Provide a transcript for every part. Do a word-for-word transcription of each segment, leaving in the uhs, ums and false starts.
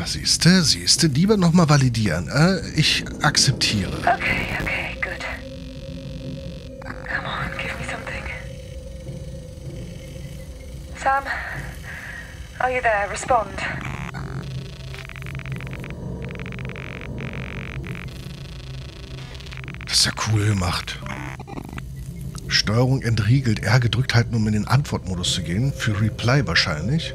Siehste, siehste, lieber nochmal validieren. Äh, ich akzeptiere. Okay, okay, good. Come on, give me something. Sam, are you there? Respond. Das ist ja cool gemacht. Steuerung entriegelt. R gedrückt halten, um in den Antwortmodus zu gehen. Für Reply wahrscheinlich.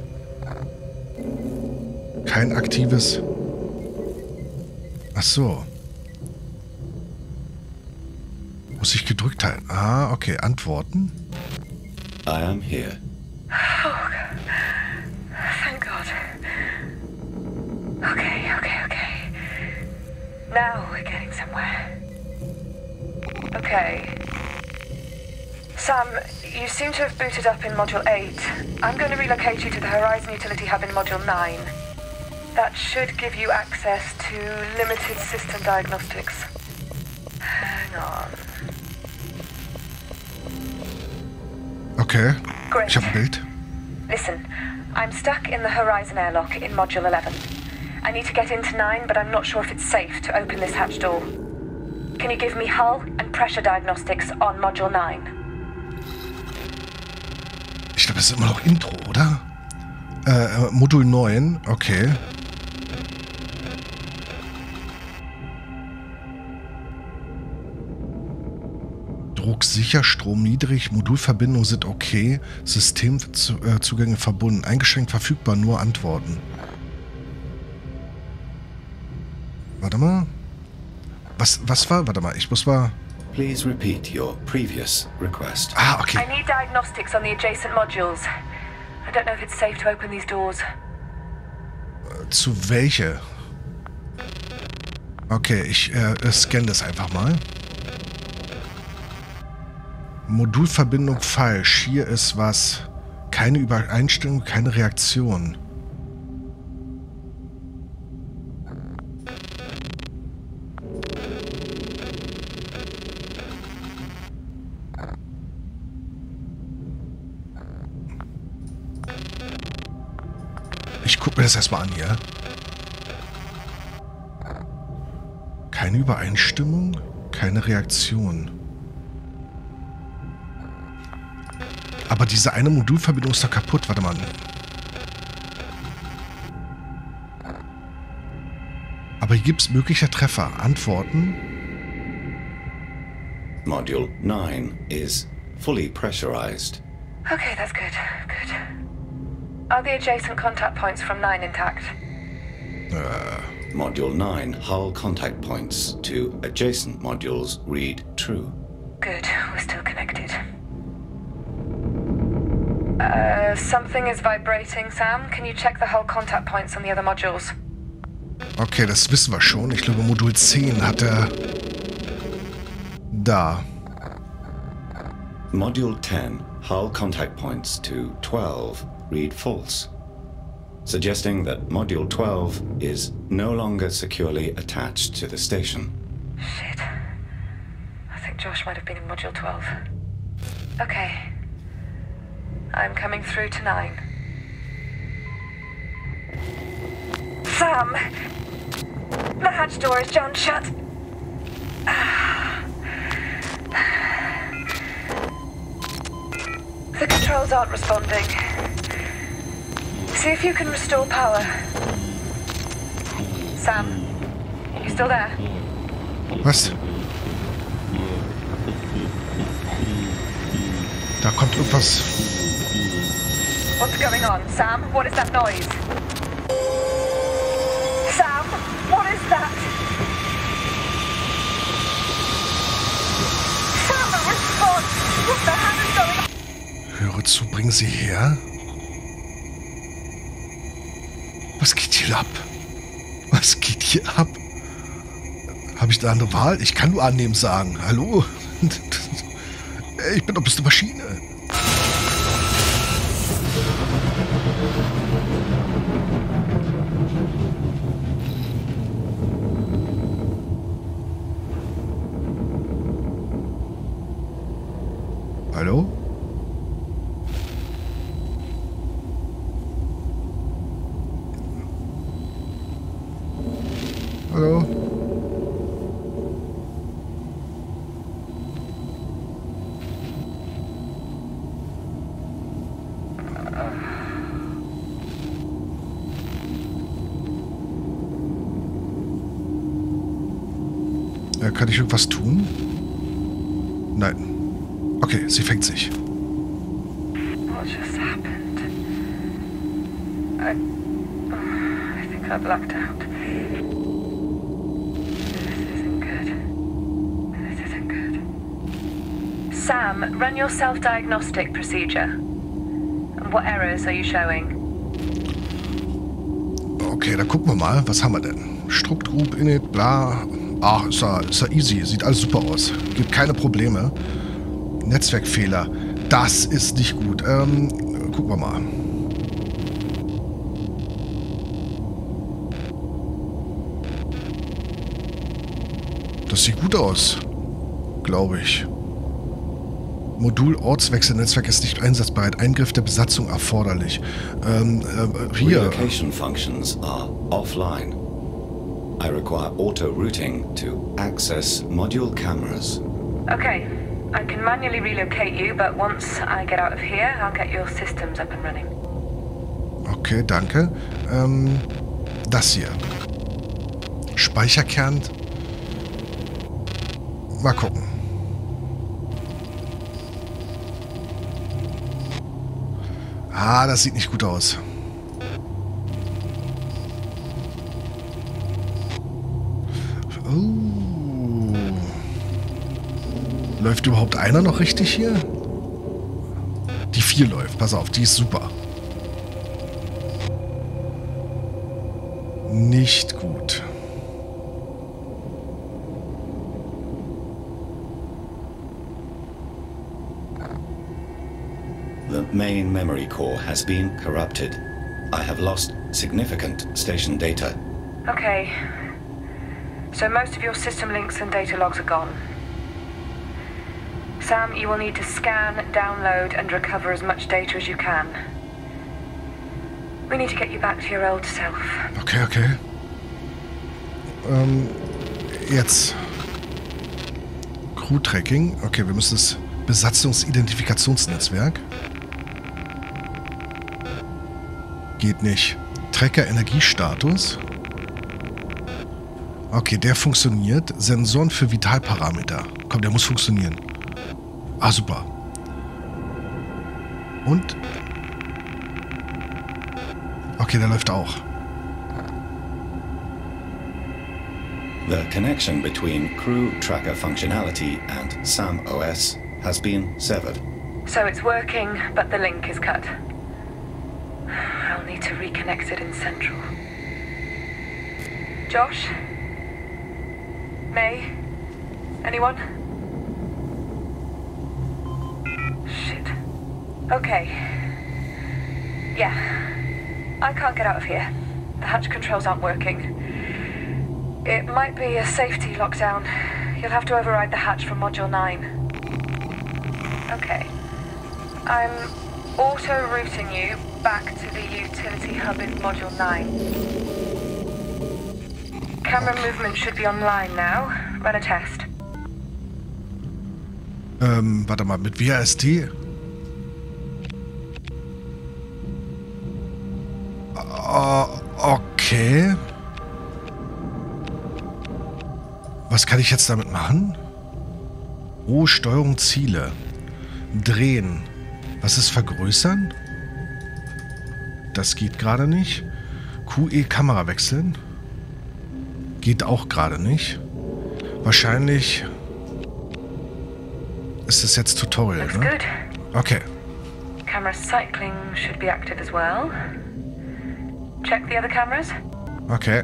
Kein aktives... Ach so. Muss ich gedrückt halten. Ah, okay. Antworten. I am here. Oh, thank God. Okay, okay, okay. Now we're getting somewhere. Okay. Sam, you seem to have booted up in Module eight. I'm going to relocate you to the Horizon Utility Hub in Module nine. That should give you access to limited system diagnostics. Hang on. Okay. Great. Ich habe ein Bild. Listen, I'm stuck in the Horizon airlock in Module eleven. I need to get into nine, but I'm not sure if it's safe to open this hatch door. Can you give me hull and pressure diagnostics on Module nine? Ich glaube, das ist immer noch Intro, oder? Äh, Modul neun, okay. Druck sicher, Strom niedrig, Modulverbindungen sind okay, Systemzugänge verbunden, eingeschränkt verfügbar, nur Antworten. Warte mal. Was, was war? Warte mal, ich muss mal... Please repeat your previous request. Ah, okay. I need diagnostics on the adjacent modules. I don't know if it's safe to open these doors. Zu welche? Okay, ich äh, scanne das einfach mal. Modulverbindung falsch. Hier ist was. Keine Übereinstimmung, keine Reaktion. Ich gucke mir das erstmal an hier. Keine Übereinstimmung, keine Reaktion. Aber diese eine Modulverbindung ist doch kaputt. Warte mal. Aber hier gibt es mögliche Treffer. Antworten. Module nine is fully pressurized. Okay, that's good. Good. Are the adjacent contact points from nine intact? Äh. Module nine hull contact points to adjacent modules read true. Good, we're still connected. Uh, something is vibrating, Sam. Can you check the hull contact points on the other modules? Okay, das wissen wir schon. Ich glaube, Modul zehn hat er... Da. Module ten hull contact points to twelve read false, suggesting that Module twelve is no longer securely attached to the station. Shit. I think Josh might have been in Module twelve. Okay. I'm coming through to nine. Sam! The hatch door is jammed shut. The controls aren't responding. See if you can restore power. Sam? You still there? Was? Da kommt irgendwas. What's going on, Sam? What is that noise? Sam, what is that? Sam, respond! What the hell is going on? Höre zu, bringen Sie her. Was geht hier ab? Was geht hier ab? Habe ich eine andere Wahl? Ich kann nur annehmen sagen. Hallo? Ich bin doch bloß eine Maschine. Hallo? Hallo? Äh, kann ich irgendwas tun? Nein. Okay, sie fängt sich. What just happened? I... Oh, I think I blacked out. This isn't good. This isn't good. Sam, run your self-diagnostic procedure. What errors are you showing? Okay, dann gucken wir mal. Was haben wir denn? Struct Group, Init, bla. Ach, ist ja, ist ja easy. Sieht alles super aus. Gibt keine Probleme. Netzwerkfehler. Das ist nicht gut. Ähm, gucken wir mal. Das sieht gut aus. Glaube ich. Modul Ortswechselnetzwerk ist nicht einsatzbereit. Eingriff der Besatzung erforderlich. Ähm, äh, hier. Relocation functions are offline. I require auto-routing to access module cameras. Okay, I can manually relocate you, but once I get out of here, I'll get your systems up and running. Okay, danke. Ähm, das hier. Speicherkern. Mal gucken. Ah, das sieht nicht gut aus. Oh. Läuft überhaupt einer noch richtig hier? Die vier läuft. Pass auf, die ist super. Nicht gut. The main memory core has been corrupted. I have lost significant station data. Okay. So most of your system links and data logs are gone. Sam, you will need to scan, download, and recover as much data as you can. We need to get you back to your old self. Okay, okay. Ähm, jetzt. Crew-Tracking. Okay, wir müssen das Besatzungsidentifikationsnetzwerk. Geht nicht. Tracker Energiestatus. Okay, der funktioniert. Sensoren für Vitalparameter. Komm, der muss funktionieren. Ah, super. Und? Okay, der läuft auch. The connection between crew tracker functionality and SAM O S has been severed. So it's working, but the link is cut. I'll need to reconnect it in Central. Josh? May? Anyone? Shit. Okay. Yeah. I can't get out of here. The hatch controls aren't working. It might be a safety lockdown. You'll have to override the hatch from Module nine. Okay. I'm auto-routing you back to the utility hub in Module nine. Camera movement should be online now. Run a test. Ähm, warte mal, mit W A S D? Uh, okay. Was kann ich jetzt damit machen? Oh, Steuerung Ziele. Drehen. Was ist vergrößern? Das geht gerade nicht. Q E Kamera wechseln. Geht auch gerade nicht. Wahrscheinlich ist es jetzt Tutorial, Looks ne? good. Okay. Camera cycling should be active as well. Check the other cameras. Okay.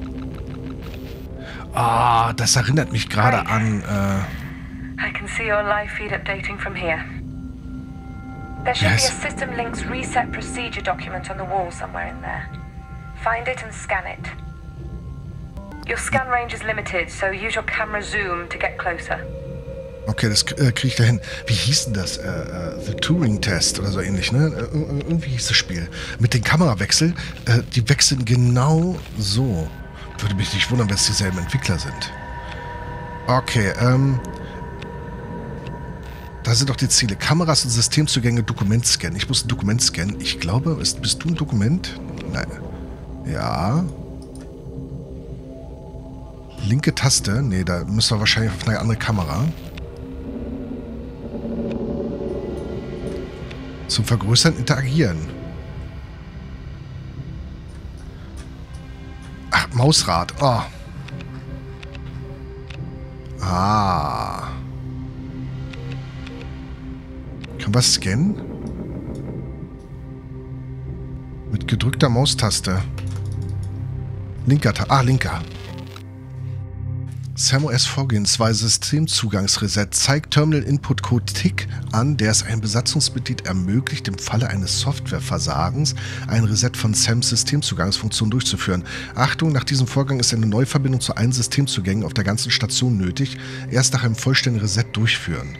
Ah, das erinnert mich gerade Right. an, äh, I can see your live feed updating from here. There should Yes. be a System Links reset procedure document on the wall somewhere in there. Find it and scan it. Your scan range is limited, so use your camera zoom to get closer. okay, das äh, kriege ich da hin. Wie hieß denn das? Äh, äh, The Turing Test oder so ähnlich, ne? Äh, irgendwie hieß das Spiel. Mit den Kamerawechsel, äh, die wechseln genau so. Würde mich nicht wundern, wenn es dieselben Entwickler sind. Okay, ähm... da sind doch die Ziele. Kameras und Systemzugänge, Dokument scannen. Ich muss ein Dokument scannen. Ich glaube, ist, bist du ein Dokument? Nein. Ja. Linke Taste. Nee, da müssen wir wahrscheinlich auf eine andere Kamera. Zum Vergrößern, interagieren. Ach, Mausrad. Oh. Ah. Kann man scannen? Mit gedrückter Maustaste. Linker Taste. Ah, linker. SamOS Vorgehensweise Systemzugangsreset zeigt Terminal Input Code T I C an, der es einem Besatzungsmitglied ermöglicht, im Falle eines Softwareversagens ein Reset von SAMs Systemzugangsfunktion durchzuführen. Achtung, nach diesem Vorgang ist eine Neuverbindung zu allen Systemzugängen auf der ganzen Station nötig. Erst nach einem vollständigen Reset durchführen.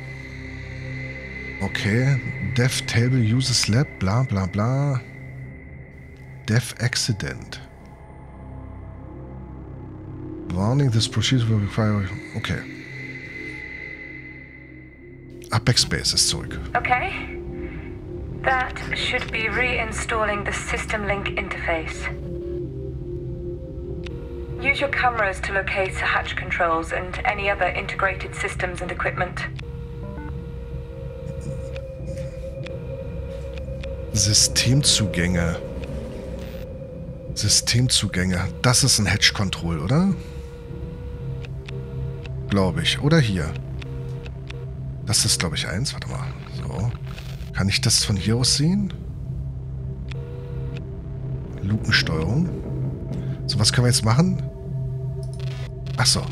Okay. Dev Table Uses Lab, bla bla bla. Dev Accident. Warning, this procedure will require... Okay. Ah, Backspace ist zurück. Okay. That should be reinstalling the System Link interface. Use your cameras to locate the hatch controls and any other integrated systems and equipment. Systemzugänge. Systemzugänge. Das ist ein Hatch Control, oder? Glaube ich. Oder hier. Das ist, glaube ich, eins. Warte mal. So. Kann ich das von hier aus sehen? Lukensteuerung. So, was können wir jetzt machen? Ach so.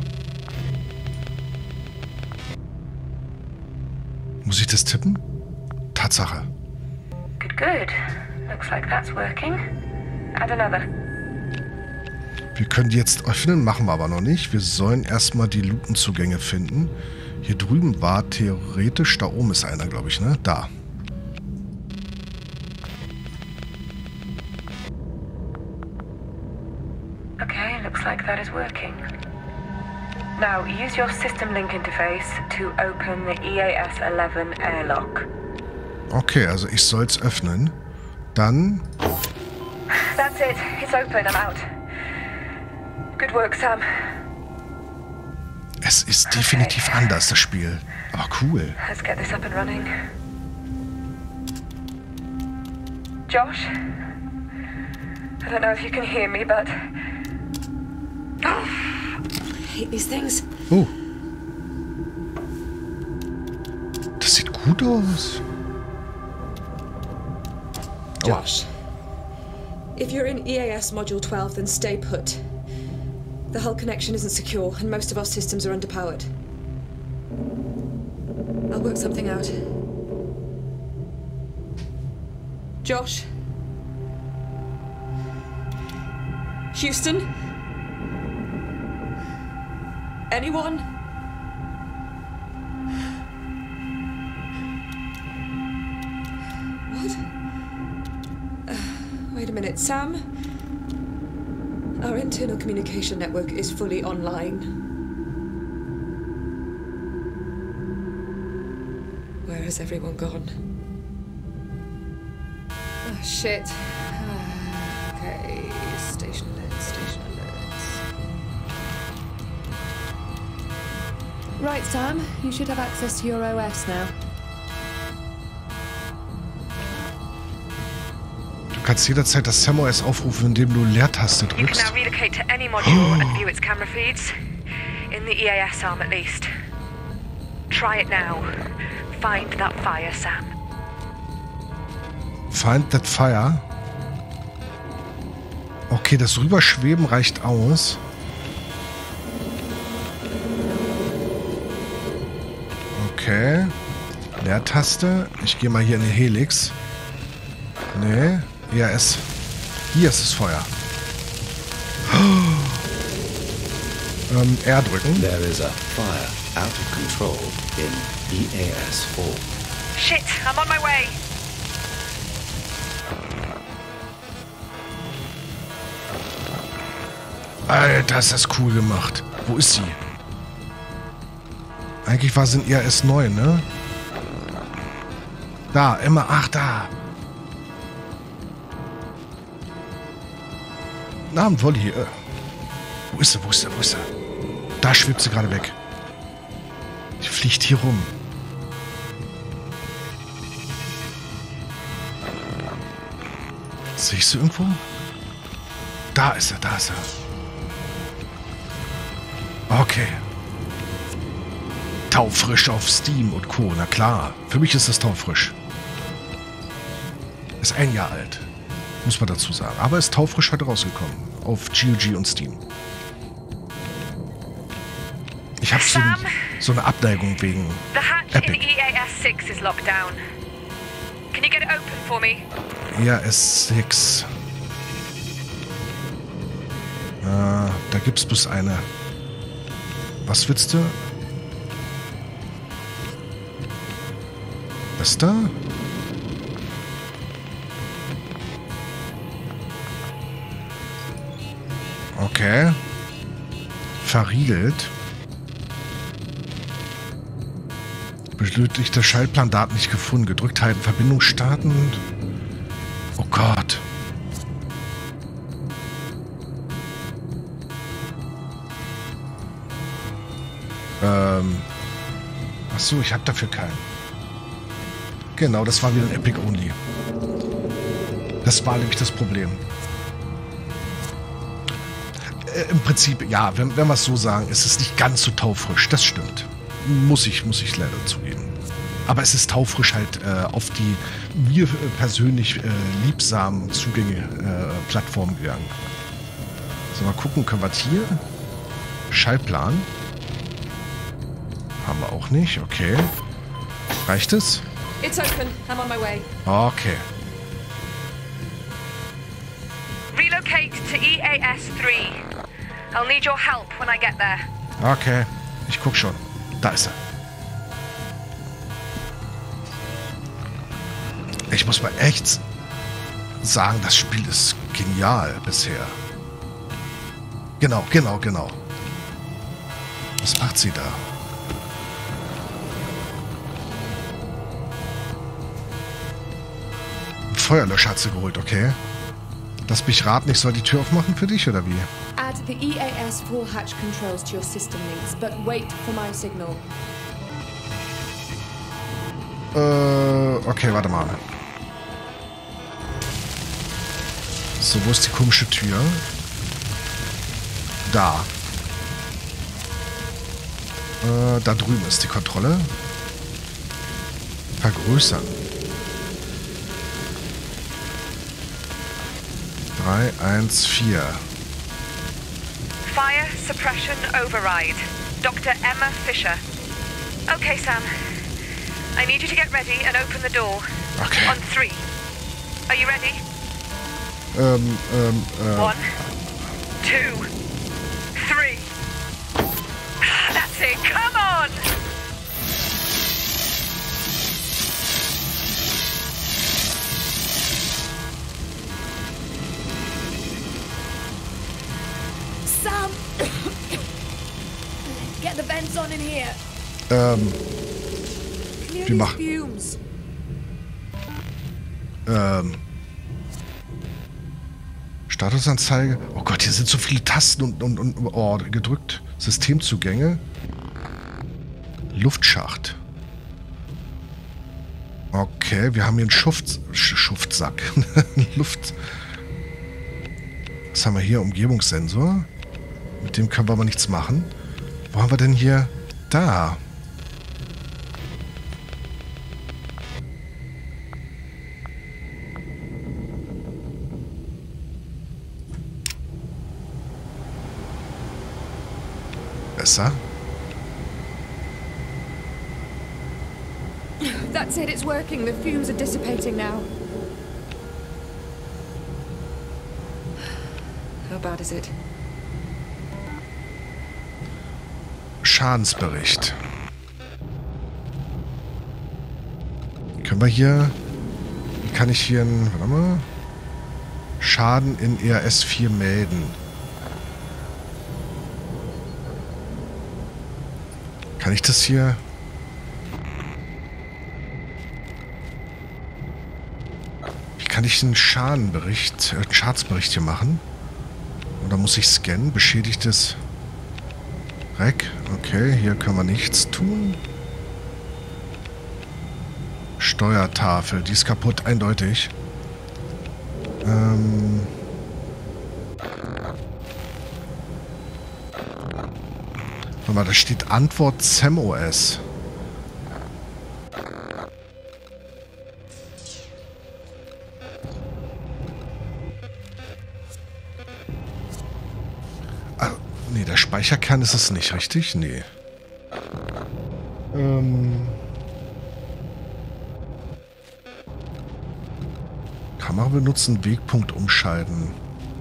Muss ich das tippen? Tatsache. Good, good. Looks like that's working. Add another. Wir können die jetzt öffnen, machen wir aber noch nicht. Wir sollen erstmal die Lukenzugänge finden. Hier drüben war theoretisch, da oben ist einer, glaube ich, ne? Da. Okay, looks like that is working. Now, use your System Link interface to open the E A S eleven airlock. Okay, also ich soll es öffnen. Dann... That's it. It's open. I'm out. Good work, Sam. Es ist definitiv okay. Anders, das Spiel. Aber cool. Let's get this up and running. Josh? I don't know if you can hear me, but... Oh, I hate these things. Oh. Das sieht gut aus. Josh, if you're in E A S Module twelve, then stay put. The hull connection isn't secure, and most of our systems are underpowered. I'll work something out. Josh? Houston? Anyone? What? Uh, wait a minute, Sam? Our internal communication network is fully online. Where has everyone gone? Oh, shit. Uh, okay, station alerts, station alerts. Right, Sam. You should have access to your O S now. Du kannst jederzeit das SamOS aufrufen, indem du Leertaste You can drückst. now relocate to any module and view its camera feeds. In the E A S arm at least. Try it now. Find that fire, Sam. Find that fire. Okay, das Rüberschweben reicht aus. Okay. Leertaste. Ich gehe mal hier in die Helix. Nee. E A S. Hier ist das Feuer. ähm, R drücken. There is a fire out of control in E A S four. Shit, I'm on my way. Alter, ist das cool gemacht. Wo ist sie? Eigentlich war sie in E A S neun, ne? Da, Emma, ach, da. Namen Wolli. Äh. Wo ist sie, wo ist sie, wo ist sie? Da schwebt sie gerade weg. Die fliegt hier rum. Sehe ich sie irgendwo? Da ist er, da ist er. Okay. Taufrisch auf Steam und Co. Na klar, für mich ist das taufrisch. Ist ein Jahr alt. Muss man dazu sagen. Aber ist taufrisch heute rausgekommen. Auf G O G und Steam. Ich habe so, so eine Abneigung wegen The hatch Epic. in E A S six is locked down. Can you get it open for me? E A S six. Äh, da gibt's bloß eine. Was willst du? Was da? Okay. Verriegelt. Benötigter Schaltplandaten nicht gefunden. Gedrückt halten, Verbindung starten. Oh Gott. Ähm. Achso, ich habe dafür keinen. Genau, das war wieder ein Epic Only. Das war nämlich das Problem. Äh, Im Prinzip, ja, wenn, wenn wir es so sagen, ist es nicht ganz so taufrisch. Das stimmt. Muss ich, muss ich leider zugeben. Aber es ist taufrisch halt äh, auf die mir äh, persönlich äh, liebsamen Zugänge äh, Plattformen gegangen. So, mal gucken, können wir hier? Schaltplan. Haben wir auch nicht, okay. Reicht es? It's open. I'm on my way. Okay. Relocate to E A S three. I'll need your help when I get there. Okay. Ich guck schon. Da ist er. Ich muss mal echt sagen, das Spiel ist genial bisher. Genau, genau, genau. Was macht sie da? Ein Feuerlöscher hat sie geholt, okay. Lass mich raten, ich soll die Tür aufmachen für dich, oder wie? Add the E A S four hatch controls to your system links, but wait for my signal. Äh, okay, warte mal. So, wo ist die komische Tür? Da. Äh, da drüben ist die Kontrolle. Vergrößern. drei, eins, vier. Fire suppression override. Doctor Emma Fisher. Okay, Sam. I need you to get ready and open the door. Okay. On three. Are you ready? Ähm, ähm, äh. One, two, three. That's it. Come on! Sam! Get the vents on in here. Ähm, Clear Wie these mach- fumes. ähm. Statusanzeige. Oh Gott, hier sind so viele Tasten und, und, und oh, gedrückt. Systemzugänge. Luftschacht. Okay, wir haben hier einen Schuft, Sch- Schuftsack. Luft. Was haben wir hier? Umgebungssensor. Mit dem können wir aber nichts machen. Wo haben wir denn hier? Da. Besser. That's it, it's working. The fumes are dissipating now. How bad is it? Schadensbericht. Können wir hier... Wie kann ich hier einen... Warte mal. Schaden in E A S vier melden. Kann ich das hier... Wie kann ich einen Schadenbericht, äh, einen Schadensbericht hier machen? Oder muss ich scannen? Beschädigtes Rack. Okay, hier können wir nichts tun. Steuertafel, die ist kaputt, eindeutig. Ähm... Warte mal, da steht Antwort SamOS. Ah, nee, der Speicherkern ist es nicht, richtig? Nee. Ähm... Kamera benutzen, Wegpunkt umschalten.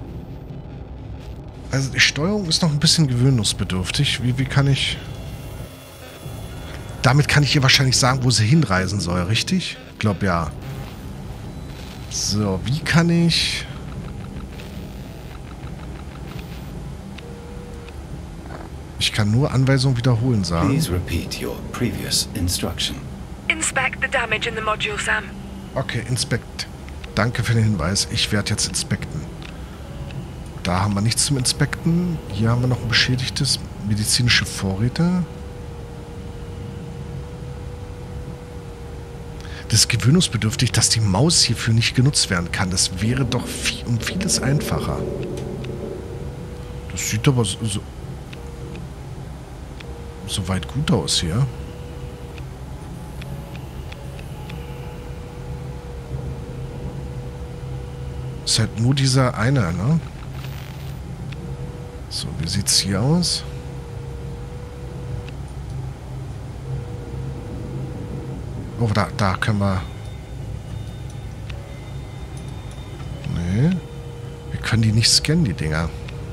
Also die Steuerung ist noch ein bisschen gewöhnungsbedürftig. Wie, wie kann ich... Damit kann ich ihr wahrscheinlich sagen, wo sie hinreisen soll, richtig? Ich glaube, ja. So, wie kann ich... Ich kann nur Anweisungen wiederholen sagen. Please repeat your previous instruction. Inspect the damage in the module, Sam. Okay, inspect. Danke für den Hinweis. Ich werde jetzt inspekten. Da haben wir nichts zum Inspekten. Hier haben wir noch ein beschädigtes medizinische Vorräte. Das ist gewöhnungsbedürftig, dass die Maus hierfür nicht genutzt werden kann. Das wäre doch viel, um vieles einfacher. Das sieht aber so, so, so weit gut aus hier. Ist halt nur dieser eine, ne? So, wie sieht's hier aus? Oh, da, da können wir... Nee. Wir können die nicht scannen, die Dinger.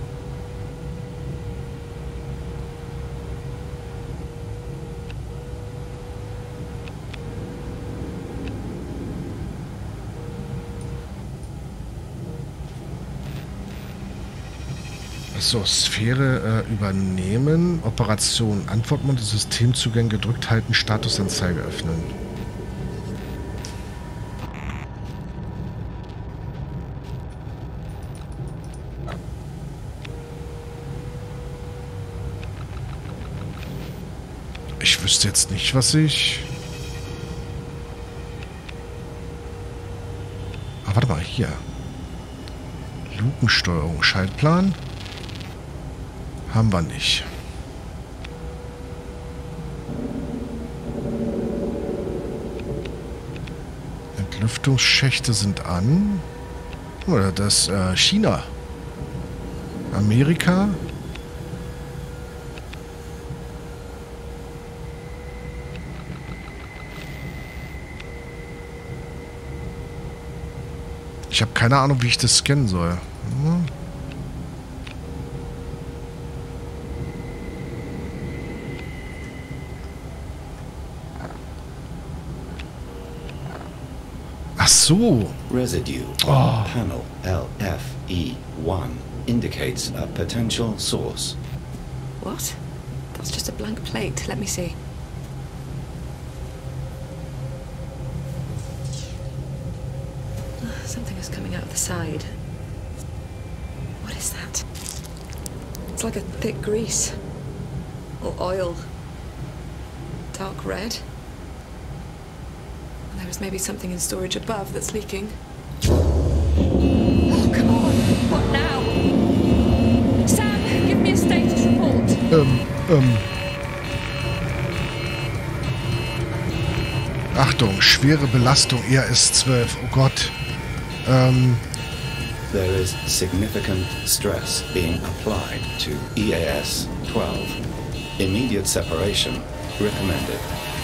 So, Sphäre äh, übernehmen. Operation. Antwortmodul, Systemzugang gedrückt halten, Statusanzeige öffnen. Ich wüsste jetzt nicht, was ich... Ah, warte mal, hier. Lukensteuerung, Schaltplan. Haben wir nicht. Entlüftungsschächte sind an. Oder das äh, China. Amerika. Ich habe keine Ahnung, wie ich das scannen soll. Hm. Ach so. Residue Oh. on panel L F E one indicates a potential source. What? That's just a blank plate. Let me see. Something is coming out of the side. What is that? It's like a thick grease. Or oil. Dark red. And there is maybe something in storage above that's leaking. Oh, come on! What now? Sam, give me a status report. Ähm, ähm. Achtung, schwere Belastung, E A S zwölf. Oh Gott. Ähm. There is significant stress being applied to E A S twelve. Immediate separation recommended.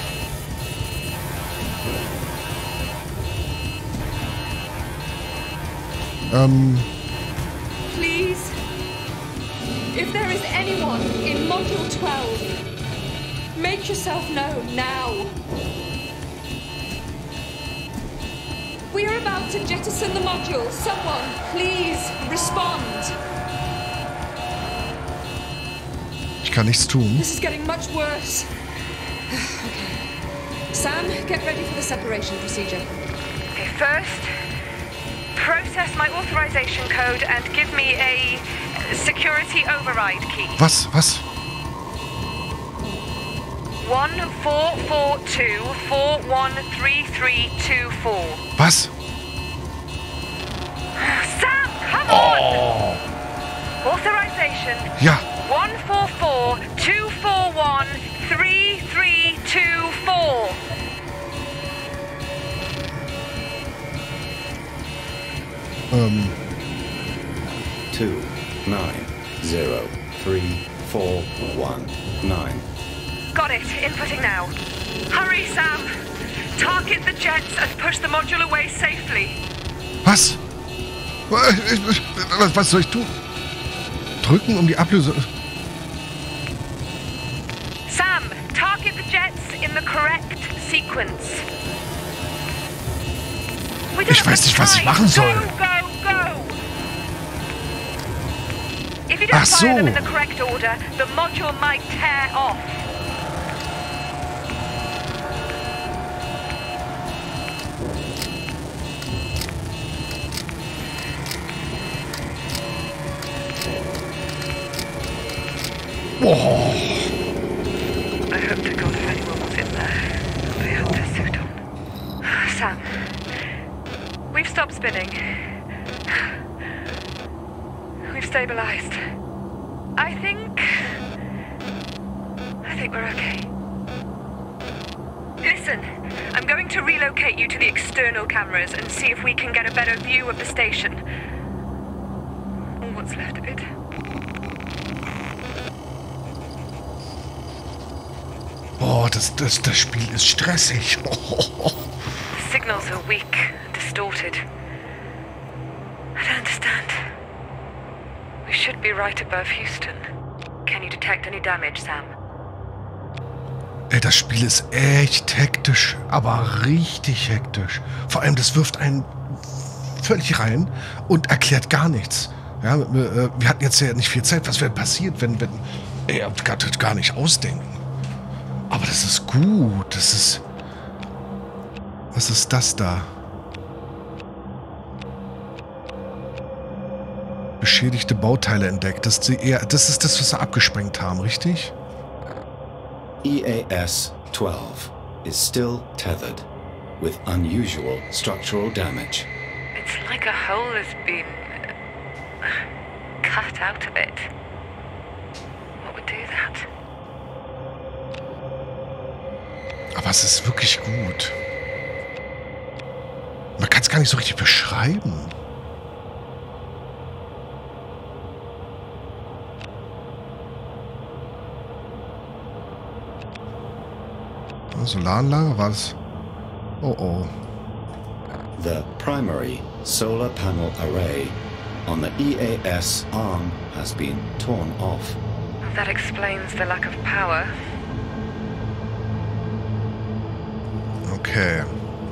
Ähm. Please, if there is anyone in Module twelve, make yourself known now. We are about to jettison the module. Someone, please, respond. Ich kann nichts tun. This is getting much worse. Okay. Sam, get ready for the separation procedure. Okay, first, process my authorization code and give me a security override key. Was? Was? one four four two four one three three two four. Was? Sam, come on! Oh. Authorization. Ja. one four four two four one three three two four. Ähm. two nine zero three four one nine. Got it. Inputting now. Hurry, Sam. Target the jets and push the module away safely. Was? Was soll ich tun? Drücken, um die Ablöse... Sam, target the jets in the correct sequence. We don't Ich weiß nicht, was ich machen soll. Go, go, go! If you don't Ach so. fire them in the correct order, the module might tear off. Oh. I hope to God if anyone was in there, they had their suit on. Sam, we've stopped spinning. We've stabilized. I think... I think we're okay. Listen, I'm going to relocate you to the external cameras and see if we can get a better view of the station. Or what's left of it. Oh, das, das, das Spiel ist stressig. Oh. The signals are weak and distorted. I don't understand. We should be right above Houston. Can you detect any damage, Sam? Ey, das Spiel ist echt hektisch, aber richtig hektisch. Vor allem, das wirft einen völlig rein und erklärt gar nichts. Ja, wir hatten jetzt ja nicht viel Zeit. Was wäre passiert, wenn... wenn ey, ich kann das gar nicht ausdenken. Aber das ist gut. Das ist... Was ist das da? Beschädigte Bauteile entdeckt. Das ist, die, eher, das ist das, was wir abgesprengt haben, richtig? E A S twelve is still tethered, with unusual structural damage. It's like a hole has been... cut out of it. What would do that? Aber es ist wirklich gut. Man kann es gar nicht so richtig beschreiben. Solaranlage war das? Oh oh. The primary solar panel array on the E A S arm has been torn off. That explains the lack of power. Okay.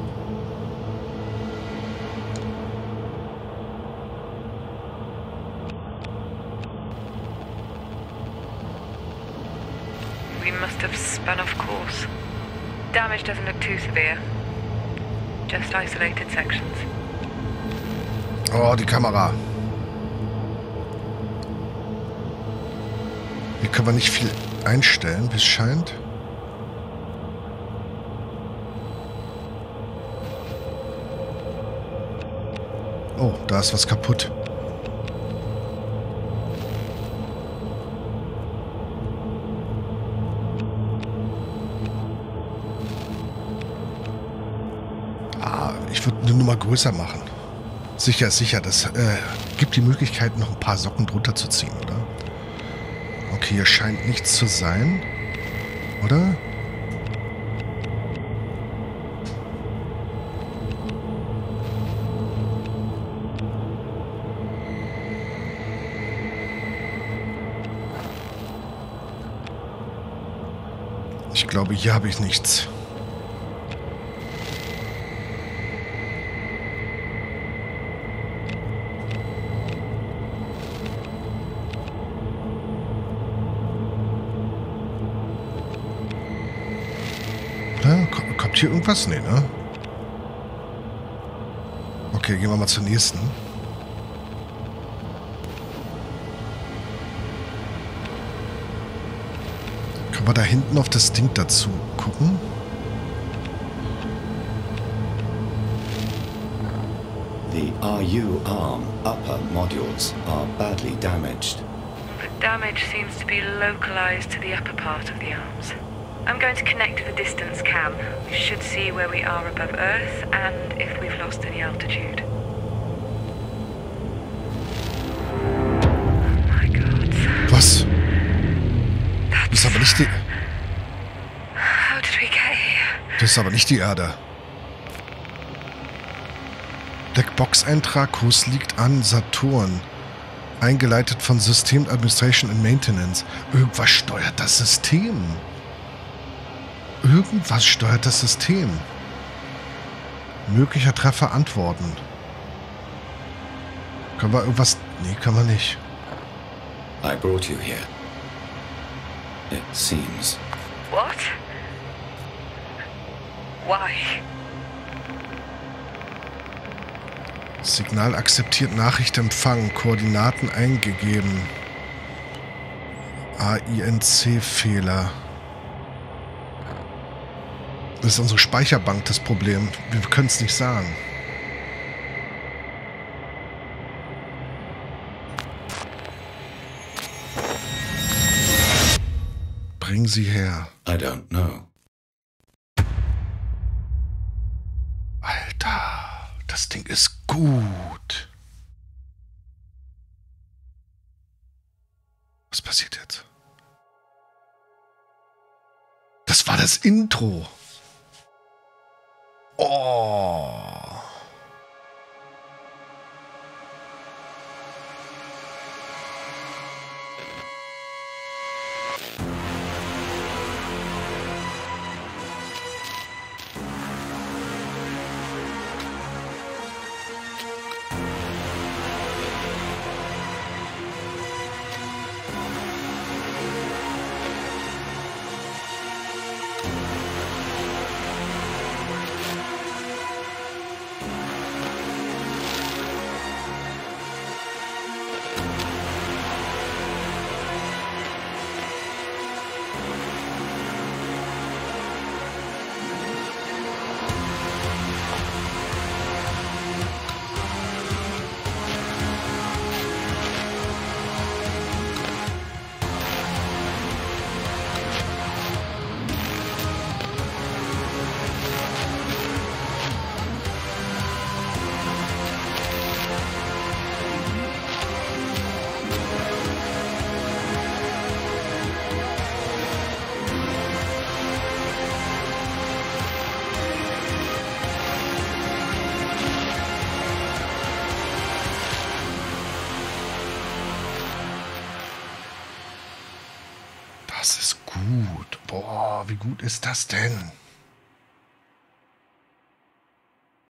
We must have spun off course. Damage doesn't look too severe. Just isolated sections. Oh, die Kamera. Hier können wir nicht viel einstellen, wie es scheint. Oh, da ist was kaputt. Ah, ich würde eine Nummer größer machen. Sicher, sicher. Das äh, gibt die Möglichkeit, noch ein paar Socken drunter zu ziehen, oder? Okay, hier scheint nichts zu sein. Oder? Ich glaube, hier habe ich nichts. Gibt hier irgendwas? Nee, ne? Okay, gehen wir mal zur nächsten. Können wir da hinten auf das Ding dazu gucken? The R U arm upper modules are badly damaged. The damage seems to be localized to the upper part of the arms. I'm going to connect to the distance cam. We should see where we are above Earth and if we've lost any altitude. Oh my God. Was? Das ist aber nicht die... How did we get here? Das ist aber nicht die Erde. Blackbox-Eintrag, Kurs liegt an Saturn. Eingeleitet von System Administration and Maintenance. Irgendwas steuert das System. Irgendwas steuert das System. Möglicher Treffer antworten. Können wir irgendwas... Nee, können wir nicht. I brought you here. It seems. What? Why? Signal akzeptiert, Nachricht empfangen, Koordinaten eingegeben. A I N C-Fehler. Das ist unsere Speicherbank das Problem. Wir können es nicht sagen. Bring sie her. I don't know. Alter, das Ding ist gut. Was passiert jetzt? Das war das Intro. Oh. Das ist gut. Boah, wie gut ist das denn?